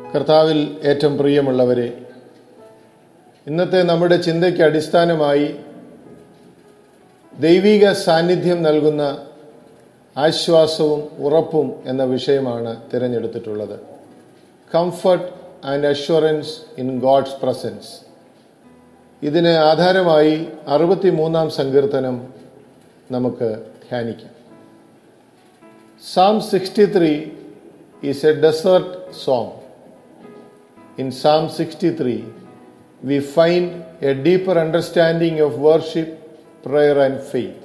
കർത്താവിൽ ഏറ്റവും പ്രിയമുള്ളവരെ, ഇന്നത്തെ നമ്മുടെ ചിന്തയ്ക്ക് അടിസ്ഥാനമായി ദൈവിക സാന്നിധ്യം നൽകുന്ന ആശ്വാസവും ഉറപ്പും എന്ന വിഷയമാണ് തിരഞ്ഞെടുത്തിട്ടുള്ളത്. Comfort and assurance in God's presence. ഇതിന് ആധാരമായി 63-ാം സങ്കീർത്തനം നമുക്ക് ധ്യാനിക്കാം. Psalm 63 is a desert song. In Psalm 63, we find a deeper understanding of worship, prayer and faith.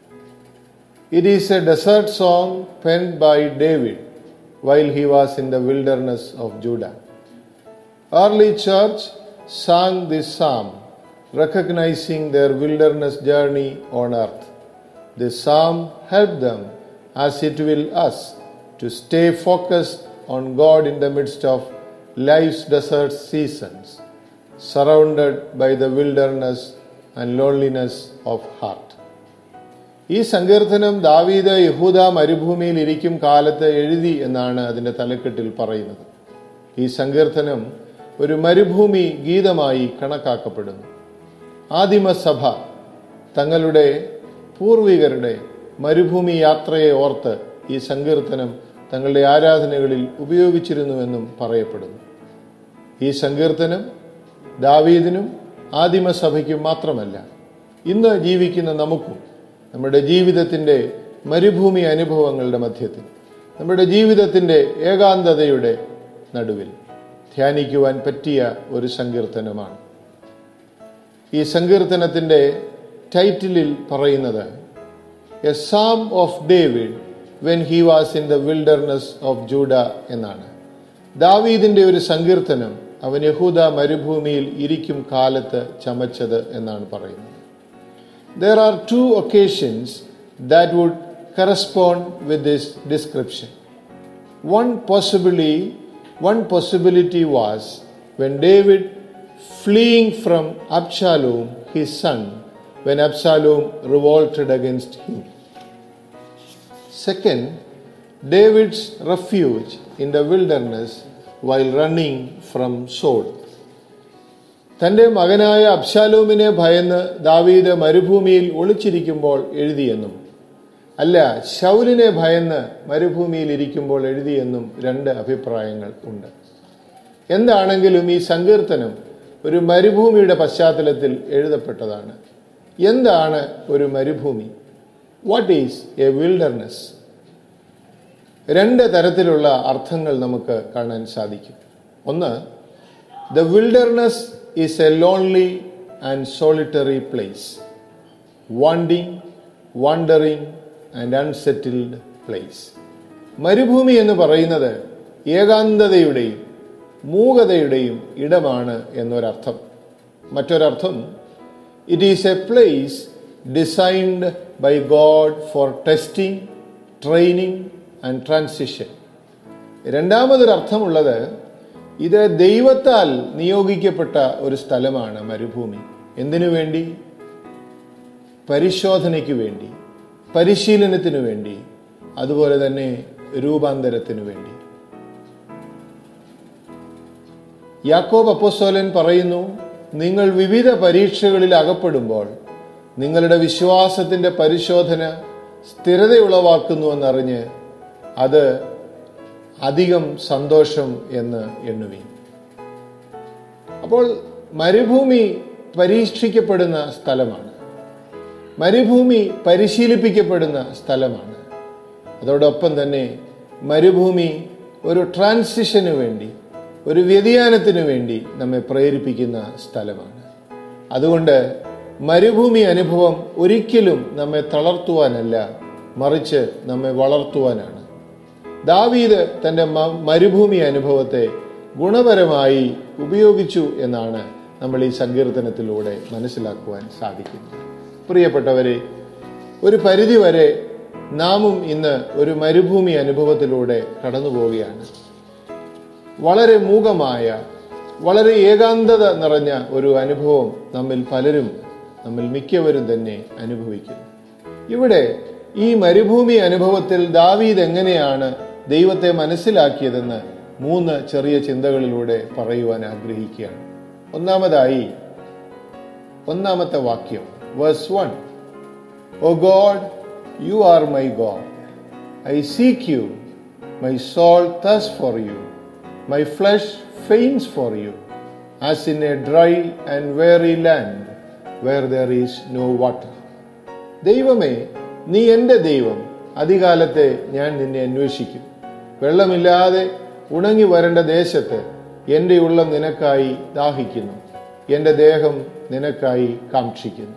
It is a desert song penned by David while he was in the wilderness of Judah. Early church sang this psalm, recognizing their wilderness journey on earth. This psalm helped them, as it will us, to stay focused on God in the midst of life's desert seasons, surrounded by the wilderness and loneliness of heart. ഈ സങ്കീർത്തനം ദാവീദ് യഹൂദ മരുഭൂമിയിൽ ഇരിക്കും കാലത്ത് എഴുതി എന്നാണ് അതിൻ്റെ തലക്കെട്ടിൽ പറയുന്നത്. ഈ സങ്കീർത്തനം ഒരു മരുഭൂമി ഗീതമായി കണക്കാക്കപ്പെടുന്നു. ആദിമസഭ തങ്ങളുടെ പൂർവികരുടെ മരുഭൂമി യാത്രയെ ഓർത്ത് ഈ സങ്കീർത്തനം തങ്ങളുടെ ആരാധനകളിൽ ഉപയോഗിച്ചിരുന്നുവെന്നും പറയപ്പെടുന്നു. ഈ സങ്കീർത്തനം ദാവീദിനും ആദിമസഭയ്ക്കും മാത്രമല്ല, ഇന്ന് ജീവിക്കുന്ന നമുക്കും നമ്മുടെ ജീവിതത്തിൻ്റെ മരുഭൂമി അനുഭവങ്ങളുടെ മധ്യത്തിൽ, നമ്മുടെ ജീവിതത്തിൻ്റെ ഏകാന്തതയുടെ നടുവിൽ ധ്യാനിക്കുവാൻ പറ്റിയ ഒരു സങ്കീർത്തനമാണ്. ഈ സങ്കീർത്തനത്തിൻ്റെ ടൈറ്റിലിൽ പറയുന്നത് a psalm of David when he was in the wilderness of Judah എന്നാണ്. ദാവീദിന്റെ ഒരു സങ്കീർത്തനം അവൻ യഹൂദ മരുഭൂമിയിൽ ഇരിക്കും കാലത്ത് ചമച്ചത് എന്നാണ് പറയുന്നത്. There are two occasions that would correspond with this description. One possibility was when David fleeing from Absalom, his son, when Absalom revolted against him. Second, David's refuge in the wilderness while running from Saul. തൻ്റെ മകനായ അബ്ശാലോമിനെ ഭയന്ന് ദാവീദ് മരുഭൂമിയിൽ ഒളിച്ചിരിക്കുമ്പോൾ എഴുതിയെന്നും അല്ല ശൗലിനെ ഭയന്ന് മരുഭൂമിയിൽ ഇരിക്കുമ്പോൾ എഴുതിയെന്നും രണ്ട് അഭിപ്രായങ്ങൾ ഉണ്ട്. എന്താണെങ്കിലും ഈ സങ്കീർത്തനം ഒരു മരുഭൂമിയുടെ പശ്ചാത്തലത്തിൽ എഴുതപ്പെട്ടതാണ്. എന്താണ് ഒരു മരുഭൂമി? What is a wilderness? രണ്ട് തരത്തിലുള്ള അർത്ഥങ്ങൾ നമുക്ക് കാണാൻ സാധിക്കും. ഒന്ന്, the wilderness is a lonely and solitary place, wandering and unsettled place. മരുഭൂമി എന്ന് പറയുന്നത് ഏകാന്തതയുടെയും മൂകതയുടെയും ഇടമാണ് എന്നൊരർത്ഥം. മറ്റൊരർത്ഥം, it is a place designed by God for testing, training and transition. രണ്ടാമതൊരർത്ഥമുള്ളത്, ഇത് ദൈവത്താൽ നിയോഗിക്കപ്പെട്ട ഒരു സ്ഥലമാണ് മരുഭൂമി. എന്തിനു വേണ്ടി? പരിശോധനയ്ക്ക് വേണ്ടി, പരിശീലനത്തിനു വേണ്ടി, അതുപോലെ തന്നെ രൂപാന്തരത്തിനു വേണ്ടി. യാക്കോബ് അപ്പോസ്തലൻ പറയുന്നു, നിങ്ങൾ വിവിധ പരീക്ഷകളിൽ അകപ്പെടുമ്പോൾ നിങ്ങളുടെ വിശ്വാസത്തിൻ്റെ പരിശോധന സ്ഥിരതയുളവാക്കുന്നുവെന്നറിഞ്ഞ് അത് അധികം സന്തോഷം എന്ന് എണ്ണുവീൻ. അപ്പോൾ മരുഭൂമി പരീക്ഷിക്കപ്പെടുന്ന സ്ഥലമാണ്, മരുഭൂമി പരിശീലിപ്പിക്കപ്പെടുന്ന സ്ഥലമാണ്. അതോടൊപ്പം തന്നെ മരുഭൂമി ഒരു ട്രാൻസിഷന് വേണ്ടി, ഒരു വ്യതിയാനത്തിനു വേണ്ടി നമ്മെ പ്രേരിപ്പിക്കുന്ന സ്ഥലമാണ്. അതുകൊണ്ട് മരുഭൂമി അനുഭവം ഒരിക്കലും നമ്മെ തളർത്തുവാനല്ല, മറിച്ച് നമ്മെ വളർത്തുവാനാണ്. ദാവീദ് തൻ്റെ മരുഭൂമി അനുഭവത്തെ ഗുണപരമായി ഉപയോഗിച്ചു എന്നാണ് നമ്മൾ ഈ സങ്കീർത്തനത്തിലൂടെ മനസ്സിലാക്കുവാൻ സാധിക്കുന്നത്. പ്രിയപ്പെട്ടവരെ, ഒരു പരിധിവരെ നാമും ഇന്ന് ഒരു മരുഭൂമി അനുഭവത്തിലൂടെ കടന്നു പോവുകയാണ്. വളരെ മൂകമായ, വളരെ ഏകാന്തത നിറഞ്ഞ ഒരു അനുഭവം നമ്മിൽ മിക്കവരും തന്നെ അനുഭവിക്കുന്നു. ഇവിടെ ഈ മരുഭൂമി അനുഭവത്തിൽ ദാവീദ് എങ്ങനെയാണ് ദൈവത്തെ മനസ്സിലാക്കിയതെന്ന് 3 ചെറിയ ചിന്തകളിലൂടെ പറയുവാൻ ആഗ്രഹിക്കുകയാണ്. ഒന്നാമത്തെ വാക്യം, verse 1. O God, you are my God. I seek you. My soul thirsts for you. My flesh faints for you, as in a dry and weary land where there is no water. ദൈവമേ, നീ എൻ്റെ ദൈവം. അധികാലത്തെ ഞാൻ നിന്നെ അന്വേഷിക്കും. വെള്ളമില്ലാതെ ഉണങ്ങി വരേണ്ട ദേശത്ത് എൻ്റെ ഉള്ളം നിനക്കായി ദാഹിക്കുന്നു. എൻ്റെ ദേഹം നിനക്കായി കാക്ഷിക്കുന്നു.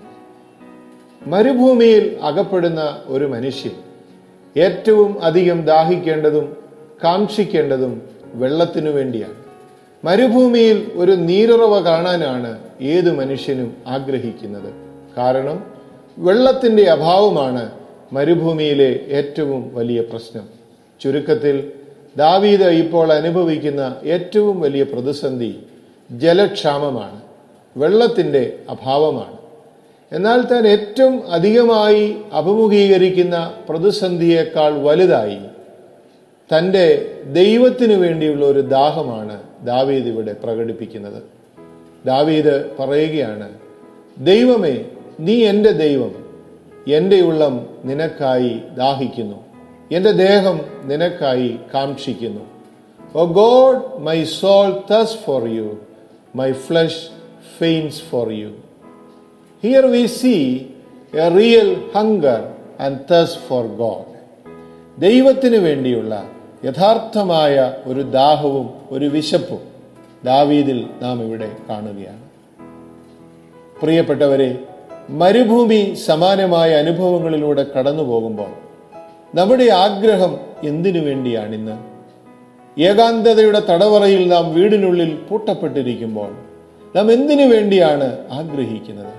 മരുഭൂമിയിൽ അകപ്പെടുന്ന ഒരു മനുഷ്യൻ ഏറ്റവും അധികം ദാഹിക്കേണ്ടതും കാക്ഷിക്കേണ്ടതും വെള്ളത്തിനു വേണ്ടിയാണ്. മരുഭൂമിയിൽ ഒരു നീരുറവ കാണാനാണ് ഏതു മനുഷ്യനും ആഗ്രഹിക്കുന്നത്. കാരണം വെള്ളത്തിന്റെ അഭാവമാണ് മരുഭൂമിയിലെ ഏറ്റവും വലിയ പ്രശ്നം. ചുരുക്കത്തിൽ ദാവീദ് ഇപ്പോൾ അനുഭവിക്കുന്ന ഏറ്റവും വലിയ പ്രതിസന്ധി ജലക്ഷാമമാണ്, വെള്ളത്തിന്റെ അഭാവമാണ്. എന്നാൽ താൻ ഏറ്റവും അധികമായി അഭിമുഖീകരിക്കുന്ന പ്രതിസന്ധിയേക്കാൾ വലുതായി തൻ്റെ ദൈവത്തിനു വേണ്ടിയുള്ള ഒരു ദാഹമാണ് ദാവീദ് ഇവിടെ പ്രകടിപ്പിക്കുന്നത്. ദാവീദ് പറയുകയാണ്, ദൈവമേ, നീ എൻ്റെ ദൈവം. എൻ്റെ ഉള്ളം നിനക്കായി ദാഹിക്കുന്നു. എൻ്റെ ദേഹം നിനക്കായി കാക്ഷിക്കുന്നു. O God, my soul thirsts for you. My flesh faints for you. Here we see a real hunger and thirst for God. ദൈവത്തിന് വേണ്ടിയുള്ള യഥാർത്ഥമായ ഒരു ദാഹവും ഒരു വിശപ്പും ദാവീദിൽ നാം ഇവിടെ കാണുകയാണ്. പ്രിയപ്പെട്ടവരെ, മരുഭൂമി സമാനമായ അനുഭവങ്ങളിലൂടെ കടന്നു പോകുമ്പോൾ നമ്മുടെ ആഗ്രഹം എന്തിനു വേണ്ടിയാണിന്ന്? ഏകാന്തതയുടെ തടവറയിൽ നാം വീടിനുള്ളിൽ പൂട്ടപ്പെട്ടിരിക്കുമ്പോൾ നാം എന്തിനു വേണ്ടിയാണ് ആഗ്രഹിക്കുന്നത്?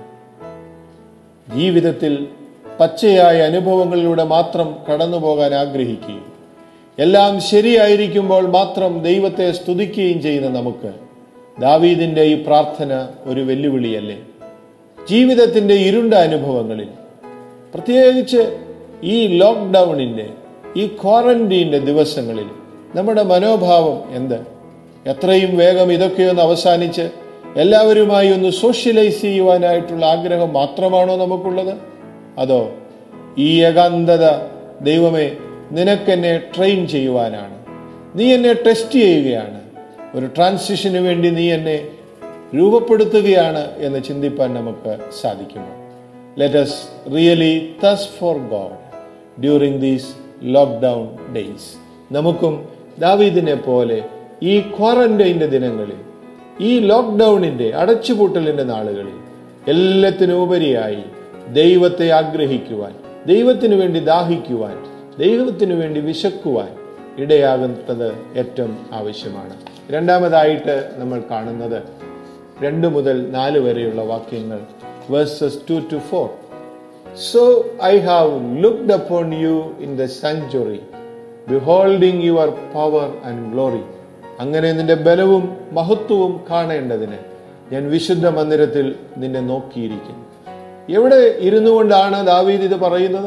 ജീവിതത്തിൽ പച്ചയായ അനുഭവങ്ങളിലൂടെ മാത്രം കടന്നു പോകാൻ ആഗ്രഹിക്കുകയും എല്ലാം ശരിയായിരിക്കുമ്പോൾ മാത്രം ദൈവത്തെ സ്തുതിക്കുകയും ചെയ്യുന്ന നമുക്ക് ദാവീദിന്റെ ഈ പ്രാർത്ഥന ഒരു വെല്ലുവിളിയല്ലേ? ജീവിതത്തിന്റെ ഇരുണ്ട അനുഭവങ്ങളിൽ, പ്രത്യേകിച്ച് ഈ ലോക്ക്ഡൌണിന്റെ, ഈ ക്വാറന്റീന്റെ ദിവസങ്ങളിൽ നമ്മുടെ മനോഭാവം എന്ത്? എത്രയും വേഗം ഇതൊക്കെയൊന്ന് അവസാനിച്ച് എല്ലാവരുമായി ഒന്ന് സോഷ്യലൈസ് ചെയ്യുവാനായിട്ടുള്ള ആഗ്രഹം മാത്രമാണോ നമുക്കുള്ളത്? അതോ ഈ ഏകാന്തത ദൈവമേ നിനക്കെന്നെ ട്രെയിൻ ചെയ്യുവാനാണ്, നീ എന്നെ ടെസ്റ്റ് ചെയ്യുകയാണ്, ഒരു ട്രാൻസിഷന് വേണ്ടി നീ എന്നെ രൂപപ്പെടുത്തുകയാണ് എന്ന് ചിന്തിപ്പാൻ നമുക്ക് സാധിക്കുമോ? Let us really thirst for God during these lockdown days. നമുക്കും ദാവീദിനെ പോലെ ഈ ക്വാറന്റൈൻ്റെ ദിനങ്ങളിൽ, ഈ ലോക്ക്ഡൌണിന്റെ അടച്ചുപൂട്ടലിന്റെ നാളുകളിൽ എല്ലാത്തിനുപരിയായി ദൈവത്തെ ആഗ്രഹിക്കുവാൻ, ദൈവത്തിനു വേണ്ടി ദാഹിക്കുവാൻ, ദൈവത്തിനു വേണ്ടി വിശക്കുവാൻ ഇടയാകുന്നത് ഏറ്റവും ആവശ്യമാണ്. രണ്ടാമതായിട്ട് നമ്മൾ കാണുന്നത് 2 മുതൽ 4 വരെയുള്ള വാക്യങ്ങൾ, verses 2 to 4. So I have looked upon you in the sanctuary, beholding your power and glory. അങ്ങനെ നിന്റെ ബലവും മഹത്വവും കാണേണ്ടതിന് ഞാൻ വിശുദ്ധ മന്ദിരത്തിൽ നിന്നെ നോക്കിയിരിക്കുന്നു. എവിടെ ഇരുന്നു കൊണ്ടാണ് ദാവീദ് ഇത് പറയുന്നത്?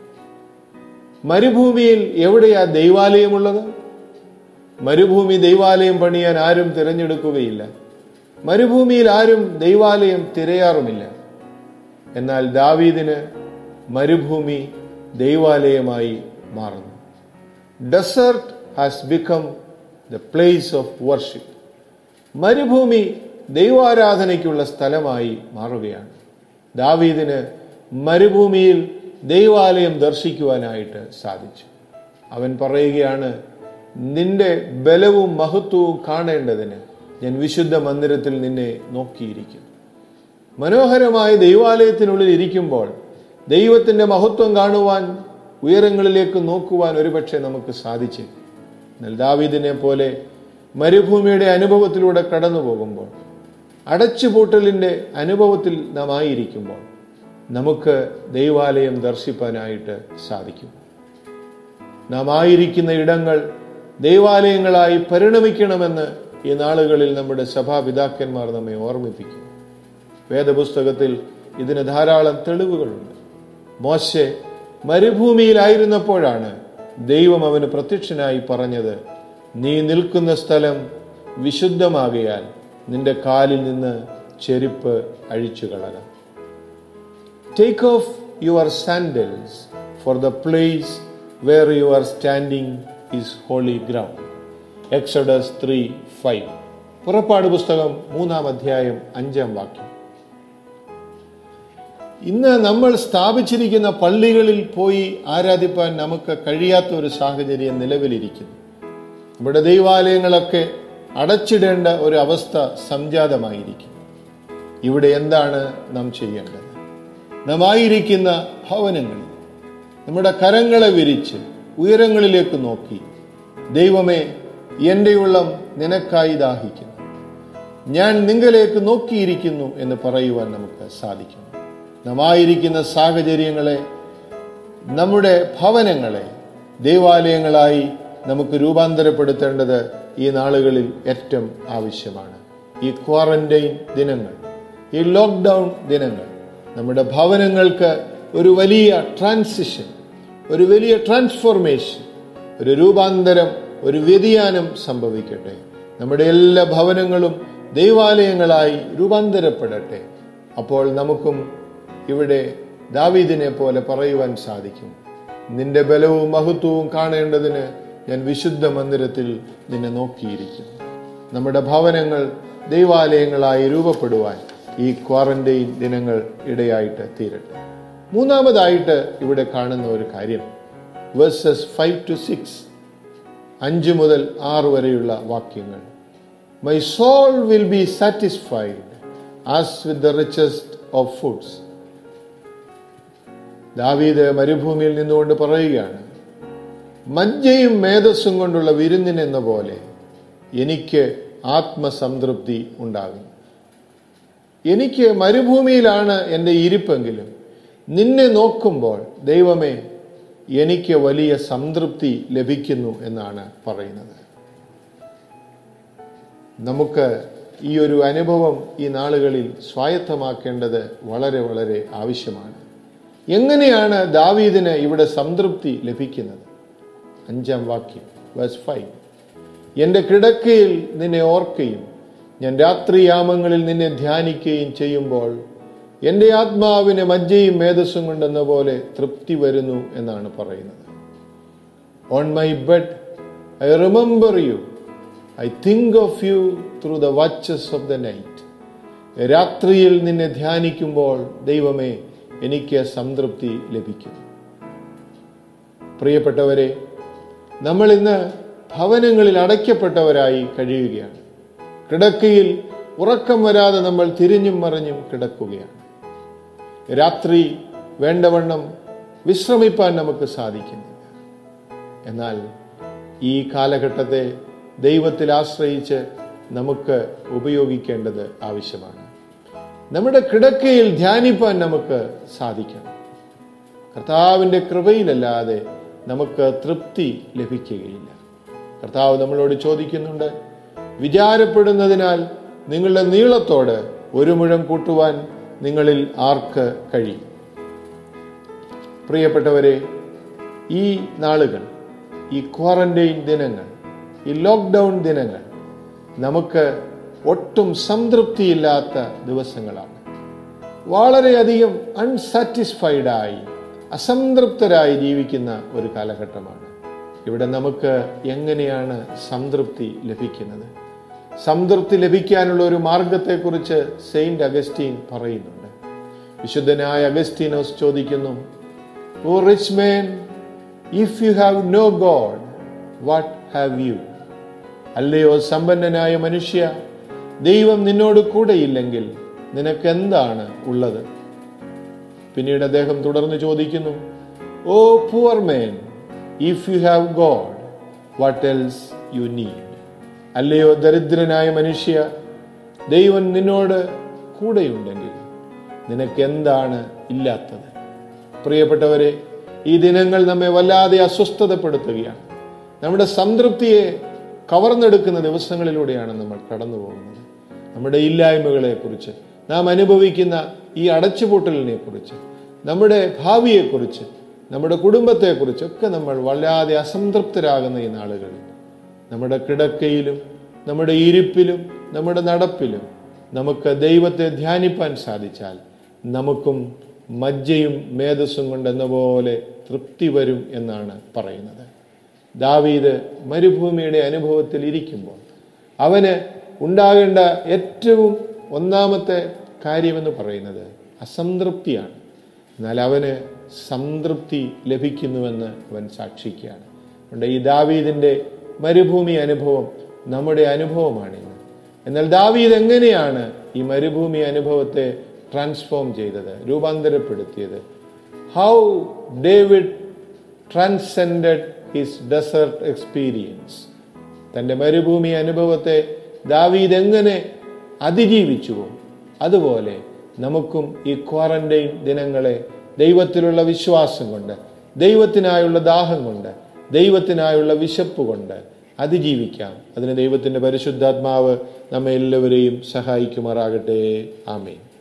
മരുഭൂമിയിൽ എവിടെയാ ദൈവാലയമുള്ളത്? മരുഭൂമി ദൈവാലയം പണിയാൻ ആരും തിരഞ്ഞെടുക്കുകയില്ല. മരുഭൂമിയിൽ ആരും ദൈവാലയം തിരയാറുമില്ല. എന്നാൽ ദാവീദിന് മരുഭൂമി ദൈവാലയമായി മാറുന്നു. Desert has become the place of worship. മരുഭൂമി ദൈവാരാധനയ്ക്കുള്ള സ്ഥലമായി മാറുകയാണ്. ദാവീദിന് മരുഭൂമിയിൽ ദൈവാലയം ദർശിക്കുവാനായിട്ട് സാധിച്ചു. അവൻ പറയുകയാണ്, നിന്റെ ബലവും മഹത്വവും കാണേണ്ടതിന് ഞാൻ വിശുദ്ധ മന്ദിരത്തിൽ നിന്നെ നോക്കിയിരിക്കുന്നു. മനോഹരമായ ദൈവാലയത്തിനുള്ളിൽ ഇരിക്കുമ്പോൾ ദൈവത്തിന്റെ മഹത്വം കാണുവാൻ, ഉയരങ്ങളിലേക്ക് നോക്കുവാൻ ഒരുപക്ഷെ നമുക്ക് സാധിച്ചേക്കും. എന്നാൽ ദാവീദിനെ പോലെ മരുഭൂമിയുടെ അനുഭവത്തിലൂടെ കടന്നു പോകുമ്പോൾ, അടച്ചുപൂട്ടലിന്റെ അനുഭവത്തിൽ നാം ആയിരിക്കുമ്പോൾ നമുക്ക് ദൈവാലയം ദർശിപ്പാനായിട്ട് സാധിക്കും. നാം ആയിരിക്കുന്ന ഇടങ്ങൾ ദൈവാലയങ്ങളായി പരിണമിക്കണമെന്ന് ഈ നാളുകളിൽ നമ്മുടെ സഭാപിതാക്കന്മാർ നമ്മെ ഓർമ്മിപ്പിക്കും. വേദപുസ്തകത്തിൽ ഇതിന് ധാരാളം തെളിവുകളുണ്ട്. മോശെ മരുഭൂമിയിലായിരുന്നപ്പോഴാണ് ദൈവം അവന് പ്രത്യക്ഷനായി പറഞ്ഞത്, നീ നിൽക്കുന്ന സ്ഥലം വിശുദ്ധമാകയാൽ നിന്റെ കാലിൽ നിന്ന് ചെരുപ്പ് അഴിച്ചു കളക. Take off your sandals, for the place where you are standing is holy ground. Exodus 3:5. പുറപ്പാട് പുസ്തകം 3-ാം അധ്യായം 5-ാം വാക്യം. ഇന്ന് നമ്മൾ സ്ഥാപിച്ചിരിക്കുന്ന പള്ളികളിൽ പോയി ആരാധിപ്പാൻ നമുക്ക് കഴിയാത്ത ഒരു സാഹചര്യം നിലവിലിരിക്കുന്നു. നമ്മുടെ ദൈവാലയങ്ങളൊക്കെ അടച്ചിടേണ്ട ഒരു അവസ്ഥ സംജാതമായിരിക്കും. ഇവിടെ എന്താണ് നാം ചെയ്യേണ്ടത്? നാം ആയിരിക്കുന്ന ഭവനങ്ങളിൽ നമ്മുടെ കരങ്ങളെ വിരിച്ച് ഉയരങ്ങളിലേക്ക് നോക്കി, ദൈവമേ, എൻ്റെ ഉള്ളം നിനക്കായി ദാഹിക്കുന്നു, ഞാൻ നിങ്ങളിലേക്ക് നോക്കിയിരിക്കുന്നു എന്ന് പറയുവാൻ നമുക്ക് സാധിക്കും. നാം ആയിരിക്കുന്ന സാഹചര്യങ്ങളെ, നമ്മുടെ ഭവനങ്ങളെ ദൈവാലയങ്ങളായി നമുക്ക് രൂപാന്തരപ്പെടുത്തേണ്ടത് ഈ നാളുകളിൽ ഏറ്റവും ആവശ്യമാണ്. ഈ ക്വാറന്റൈൻ ദിനങ്ങൾ, ഈ ലോക്ക്ഡൗൺ ദിനങ്ങൾ നമ്മുടെ ഭവനങ്ങൾക്ക് ഒരു വലിയ ട്രാൻസിഷൻ, ഒരു വലിയ ട്രാൻസ്ഫോർമേഷൻ, ഒരു രൂപാന്തരം, ഒരു വ്യതിയാനം സംഭവിക്കട്ടെ. നമ്മുടെ എല്ലാ ഭവനങ്ങളും ദൈവാലയങ്ങളായി രൂപാന്തരപ്പെടട്ടെ. അപ്പോൾ നമുക്കും ഇവിടെ ദാവീദിനെ പോലെ പറയുവാൻ സാധിക്കും, നിന്റെ ബലവും മഹത്വവും കാണേണ്ടതിന് ഞാൻ വിശുദ്ധ മന്ദിരത്തിൽ നിന്നെ നോക്കിയിരിക്കുന്നു. നമ്മുടെ ഭവനങ്ങൾ ദൈവാലയങ്ങളായി രൂപപ്പെടുവാൻ ഈ ക്വാറന്റൈൻ ദിനങ്ങൾ ഇടയായിട്ട് തീരട്ടെ. മൂന്നാമതായിട്ട് ഇവിടെ കാണുന്ന ഒരു കാര്യം വേഴ്സസ് 5-6, 5 മുതൽ 6 വരെയുള്ള വാക്യങ്ങൾ. My soul will be satisfied as with the richest of foods. ദാവീദ് മരുഭൂമിയിൽ നിന്നുകൊണ്ട് പറയുകയാണ്, മജ്ജയും മേധസ്സും കൊണ്ടുള്ള വിരുന്നിനെന്ന പോലെ എനിക്ക് ആത്മസംതൃപ്തി ഉണ്ടാകും. എനിക്ക് മരുഭൂമിയിലാണ് എൻ്റെ ഇരിപ്പെങ്കിലും നിന്നെ നോക്കുമ്പോൾ ദൈവമേ എനിക്ക് വലിയ സംതൃപ്തി ലഭിക്കുന്നു എന്നാണ് പറയുന്നത്. നമുക്ക് ഈ ഒരു അനുഭവം ഈ നാളുകളിൽ സ്വായത്തമാക്കേണ്ടത് വളരെ വളരെ ആവശ്യമാണ്. എങ്ങനെയാണ് ദാവീദിന് ഇവിടെ സംതൃപ്തി ലഭിക്കുന്നത്? 5-ാം വാക്യം, വേഴ്സ് 5. എൻ്റെ കിടക്കയിൽ നിന്നെ ഓർക്കുകയും ഞാൻ രാത്രിയാമങ്ങളിൽ നിന്നെ ധ്യാനിക്കുകയും ചെയ്യുമ്പോൾ എൻ്റെ ആത്മാവിന് മജ്ജയും മേധസ്സും കൊണ്ടെന്ന പോലെ തൃപ്തി വരുന്നു എന്നാണ് പറയുന്നത്. On my bed I remember you, I think of you through the watches of the night. രാത്രിയിൽ നിന്നെ ധ്യാനിക്കുമ്പോൾ ദൈവമേ എനിക്ക് സംതൃപ്തി ലഭിക്കുന്നു. പ്രിയപ്പെട്ടവരെ, നമ്മൾ ഇന്ന് ഭവനങ്ങളിൽ അടയ്ക്കപ്പെട്ടവരായി കഴിയുകയാണ്. കിടക്കയിൽ ഉറക്കം വരാതെ നമ്മൾ തിരിഞ്ഞും മറിഞ്ഞും കിടക്കുകയാണ്. രാത്രി വേണ്ടവണ്ണം വിശ്രമിപ്പാൻ നമുക്ക് സാധിക്കുന്നില്ല. എന്നാൽ ഈ കാലഘട്ടത്തെ ദൈവത്തിൽ ആശ്രയിച്ച് നമുക്ക് ഉപയോഗിക്കേണ്ടത് ആവശ്യമാണ്. നമ്മുടെ കിടക്കയിൽ ധ്യാനിപ്പാൻ നമുക്ക് സാധിക്കണം. കർത്താവിൻ്റെ കൃപയിലല്ലാതെ നമുക്ക് തൃപ്തി ലഭിക്കുകയില്ല. കർത്താവ് നമ്മളോട് ചോദിക്കുന്നുണ്ട്, വിചാരപ്പെടുന്നതിനാൽ നിങ്ങളുടെ നീളത്തോട് 1 മുഴം കൂട്ടുവാൻ നിങ്ങളിൽ ആർക്ക് കഴിയും? പ്രിയപ്പെട്ടവരെ, ഈ നാളുകൾ, ഈ ക്വാറന്റൈൻ ദിനങ്ങൾ, ഈ ലോക്ക്ഡൗൺ ദിനങ്ങൾ നമുക്ക് ഒട്ടും സംതൃപ്തിയില്ലാത്ത ദിവസങ്ങളാണ്. വളരെയധികം അൺസാറ്റിസ്ഫൈഡായി, അസംതൃപ്തരായി ജീവിക്കുന്ന ഒരു കാലഘട്ടമാണ്. ഇവിടെ നമുക്ക് എങ്ങനെയാണ് സംതൃപ്തി ലഭിക്കുന്നത്? സംതൃപ്തി ലഭിക്കാനുള്ള ഒരു മാർഗത്തെക്കുറിച്ച് സെയിന്റ് അഗസ്റ്റീൻ പറയുന്നുണ്ട്. വിശുദ്ധനായ അഗസ്റ്റീനോസ് ചോദിക്കുന്നു, O rich man, if you have no God, what have you? അല്ലയോ സമ്പന്നനായ മനുഷ്യ, ദൈവം നിന്നോട് കൂടെയില്ലെങ്കിൽ നിനക്ക് എന്താണ് ഉള്ളത്? പിന്നീട് അദ്ദേഹം തുടർന്ന് ചോദിക്കുന്നു, O poor man, if you have God, what else you need? അല്ലയോ ദരിദ്രനായ മനുഷ്യ, ദൈവം നിന്നോട് കൂടെയുണ്ടെങ്കിൽ നിനക്ക് എന്താണ് ഇല്ലാത്തത്? പ്രിയപ്പെട്ടവരെ, ഈ ദിനങ്ങൾ നമ്മെ വല്ലാതെ അസ്വസ്ഥതപ്പെടുത്തുകയാണ്. നമ്മുടെ സംതൃപ്തിയെ കവർന്നെടുക്കുന്ന ദിവസങ്ങളിലൂടെയാണ് നമ്മൾ കടന്നു പോകുന്നത്. നമ്മുടെ ഇല്ലായ്മകളെക്കുറിച്ച്, നാം അനുഭവിക്കുന്ന ഈ അടച്ചുപൂട്ടലിനെ കുറിച്ച്, നമ്മുടെ ഭാവിയെക്കുറിച്ച്, നമ്മുടെ കുടുംബത്തെക്കുറിച്ചൊക്കെ നമ്മൾ വല്ലാതെ അസംതൃപ്തരാകുന്ന ഈ നാളുകളിൽ നമ്മുടെ കിടക്കയിലും നമ്മുടെ ഇരിപ്പിലും നമ്മുടെ നടപ്പിലും നമുക്ക് ദൈവത്തെ ധ്യാനിപ്പാൻ സാധിച്ചാൽ നമുക്കും മജ്ജയും മേധസ്സും കൊണ്ടെന്ന പോലെ തൃപ്തി വരും എന്നാണ് പറയുന്നത്. ദാവീദ് മരുഭൂമിയുടെ അനുഭവത്തിൽ ഇരിക്കുമ്പോൾ അവന് ഉണ്ടാകേണ്ട ഏറ്റവും ഒന്നാമത്തെ കാര്യമെന്ന് പറയുന്നത് അസംതൃപ്തിയാണ്. എന്നാൽ അവന് സംതൃപ്തി ലഭിക്കുന്നുവെന്ന് അവൻ സാക്ഷിക്കുകയാണ്. അതുകൊണ്ട് ഈ ദാവീദിൻ്റെ മരുഭൂമി അനുഭവം നമ്മുടെ അനുഭവമാണിന്ന്. എന്നാൽ ദാവീദ് എങ്ങനെയാണ് ഈ മരുഭൂമി അനുഭവത്തെ ട്രാൻസ്ഫോം ചെയ്തത്, രൂപാന്തരപ്പെടുത്തിയത്? How David transcended his desert experience. തൻ്റെ മരുഭൂമി അനുഭവത്തെ ദാവീദ് എങ്ങനെ അതിജീവിച്ചുവോ അതുപോലെ നമുക്കും ഈ ക്വാറന്റൈൻ ദിനങ്ങളെ ദൈവത്തിലുള്ള വിശ്വാസം കൊണ്ട്, ദൈവത്തിനായുള്ള ദാഹം കൊണ്ട്, ദൈവത്തിനായുള്ള വിശപ്പ് കൊണ്ട് അതിജീവിക്കാം. അതിന് ദൈവത്തിൻ്റെ പരിശുദ്ധാത്മാവ് നമ്മെ എല്ലാവരെയും സഹായിക്കുമാറാകട്ടെ. ആമേൻ.